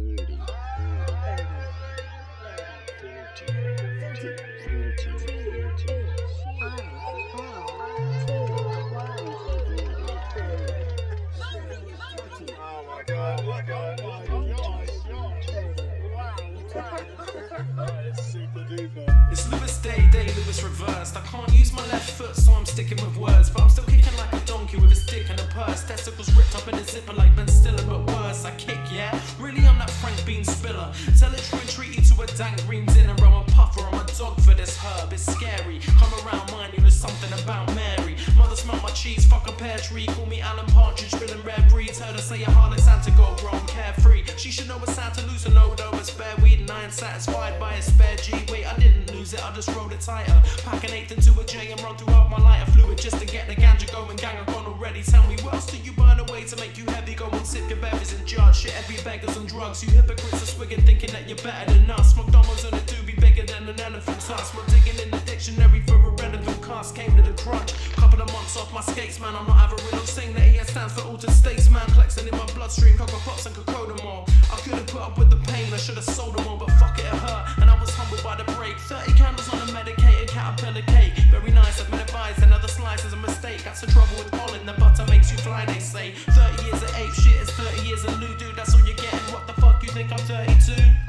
It's Lewis Day, Lewis reversed. I can't use my left foot, so I'm sticking with words. But I'm still kicking like a donkey with a stick and a purse. Testicles ripped up in a zipper like Ben Stiller, but worse. I kick, yeah? Really, I'm that Frank Bean spiller. Tell it true and treat you to a dank green dinner. I'm a puffer, I'm a dog for this herb. It's scary. Come around mine, you know something about Mary. Mother smelt my cheese, fuck a pear tree. Call me Alan Partridge, spilling rare breeds. Heard her say your heart like Santigold, grown carefree. She should know it's sad to lose a load over spare weed, and I ain't satisfied by a spare G. Wait, I didn't lose it, I just rolled it tighter. Pack an eighth into a J and run throughout my lighter fluid just to get the ganja going. Gang, I've gone already. Tell me what else do you burn away to make you heavy? Go and sip your bevies and judge shit. Every beggar's on drugs. You hypocrites are swigging, thinking that you're better than us. McDonald's and a doobie bigger than an elephant tusk. We're digging in the dictionary for a relevant cast. Came to the crunch. Couple of months off my skates, man. I'm not Amarillo. Saying that ES stands for altered states, man. Flexing in my bloodstream, Cocoa Pops and Cocodamol. I couldn't put up with the pain, I should have sold them all, but fuck it, it hurt. And I was humbled by the break. 30 candles on a medicated caterpillar cake. Very nice, I've been advised. Another slice is a mistake. That's the trouble with pollen. The butter makes you fly, they say. 30 years of ape shit is 30 years of loot, dude. That's all you're getting. What the fuck, you think I'm 32?